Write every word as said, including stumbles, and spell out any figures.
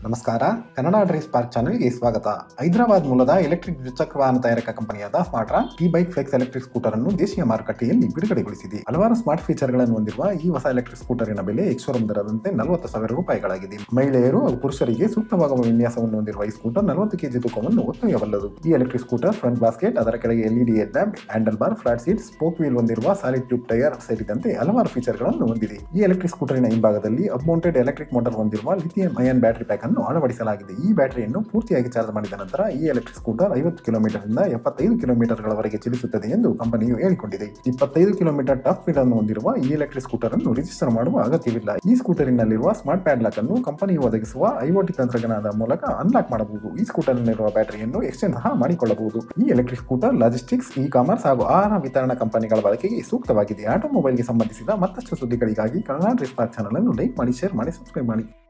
ನಮಸ್ಕಾರ. Kannada drive spark ಚಾನೆಲ್ಗೆ ಸ್ವಾಗತ. ಹೈದರಾಬಾದ್ ಮೂಲದ ಎಲೆಕ್ಟ್ರಿಕ್ ದ್ವಿಚಕ್ರ ವಾಹನ ತಯಾರಕ ಕಂಪನಿಯಾದ ಸ್ಮಾರ್ಟ್ರಾನ್ ಈ ಬೈಕ್ ಫ್ಲೆಕ್ಸ್ ಎಲೆಕ್ಟ್ರಿಕ್ ಸ್ಕೂಟರ್ ಅನ್ನು ದೇಶೀಯ ಮಾರುಕಟ್ಟೆಯಲ್ಲಿ ಬಿಡುಗಡೆಗೊಳಿಸಿದೆ. ಹಲವಾರು ಸ್ಮಾರ್ಟ್ ಫೀಚರ್ಗಳನ್ನು ಹೊಂದಿರುವ ಈ ಹೊಸ ಎಲೆಕ್ಟ್ರಿಕ್ ಸ್ಕೂಟರಿನ ಬೆಲೆ ಎಕ್ಸ್-ಶೋರೂಮ್ ದರದಂತೆ ನಲವತ್ತು ಸಾವಿರ ರೂಪಾಯಿಗಳಾಗಿದೆ. ಮಹಿಳೆಯರು ಹಾಗೂ ಪುರುಷರಿಗೆ ಸೂಕ್ತವಾಗುವ ವಿನ್ಯಾಸವನ್ನು ಹೊಂದಿರುವ ಈ ಸ್ಕೂಟರ್ ನಲವತ್ತು ಕೆಜಿ ತೂಕವನ್ನು ಹೊತ್ತೊಯ್ಯಬಲ್ಲದು. ಈ ಎಲೆಕ್ಟ್ರಿಕ್ ಸ್ಕೂಟರ್ ಫ್ರಂಟ್ ಬಾಸ್ಕೆಟ್, ಅದರ ಕೆಳಗೆ LED head lamp, handle bar, flat seat, spoke wheel ಹೊಂದಿರುವ ಸಾಲಿಡ್ ಟ್ಯೂಬ್ ಟೈರ್ ಸೇರಿದಂತೆ ಹಲವಾರು ಫೀಚರ್ಗಳನ್ನು ಹೊಂದಿದೆ. ಈ ಎಲೆಕ್ಟ್ರಿಕ್ ಸ್ಕೂಟರಿನ ಹಿಂಭಾಗದಲ್ಲಿ ಅಪ್ ಮೌಂಟೆಡ್ ಎಲೆಕ್ಟ್ರಿಕ್ ಮೋಟರ್ ಹೊಂದಿರುವ ಲಿಥಿಯಂ ಅಯಾನ್ ಬ್ಯಾಟರಿ ಪ್ಯಾಕ್ ಅನ್ನು ಅಳವಡಿಸಲಾಗಿದೆ. ಈ ಬ್ಯಾಟರಿಯನ್ನು ಪೂರ್ತಿಯಾಗಿ ಚಾರ್ಜ್ ಮಾಡಿದ ನಂತರ ಈ ಎಲೆಕ್ಟ್ರಿಕ್ ಸ್ಕೂಟರ್ ಐವತ್ತು ಕಿಲೋಮೀಟರ್ ಇಂದ ಎಪ್ಪತ್ತೈದು ಕಿಲೋಮೀಟರ್ ಗಳವರೆಗೆ ಚಲಿಸುತ್ತದೆ ಎಂದು ಕಂಪನಿಯು ಹೇಳಿಕೊಂಡಿದೆ. ಇಪ್ಪತ್ತೈದು ಕಿಲೋಮೀಟರ್ ಟಾಪ್ ಸ್ಪೀಡ್ ಅನ್ನು ಹೊಂದಿರುವ ಈ ಎಲೆಕ್ಟ್ರಿಕ್ ಸ್ಕೂಟರ್ ಅನ್ನು ರಿಜಿಸ್ಟರ್ ಮಾಡುವ ಅಗತ್ಯವಿಲ್ಲ. ಈ ಸ್ಕೂಟರಿನಲ್ಲಿರುವ ಸ್ಮಾರ್ಟ್ ಪ್ಯಾಡ್ಲಾಕ್ ಅನ್ನು ಕಂಪನಿಯು ಒದಗಿಸುವ ಐಒಟಿ ತಂತ್ರಜ್ಞಾನದ ಮೂಲಕ ಅನ್ಲಾಕ್ ಮಾಡಬಹುದು. ಈ ಸ್ಕೂಟರ್ನಲ್ಲಿರುವ ಬ್ಯಾಟರಿಯನ್ನು ಎಕ್ಸ್ಚೇಂಜ್ ಸಹ ಮಾಡಿಕೊಳ್ಳಬಹುದು. ಈ electric scooter logistics, e commerce ಹಾಗೂ ಆಹಾರ ವಿತರಣಾ ಕಂಪನಿಗಳ ಬಳಕೆಗೆ ಸೂಕ್ತವಾಗಿದೆ. ಆಟೋಮೊಬೈಲ್ಗೆ ಸಂಬಂಧಿಸಿದ ಮತ್ತಷ್ಟು ಸುದ್ದಿಗಳಿಗಾಗಿ ಕನ್ನಡ ಡ್ರೈವ್ ಸ್ಪಾರ್ಕ್ ಚಾನೆಲ್ ಅನ್ನು ಲೈಕ್ ಮಾಡಿ, ಶೇರ್ ಮಾಡಿ, ಸಬ್ಸ್ಕ್ರೈಬ್ ಮಾಡಿ.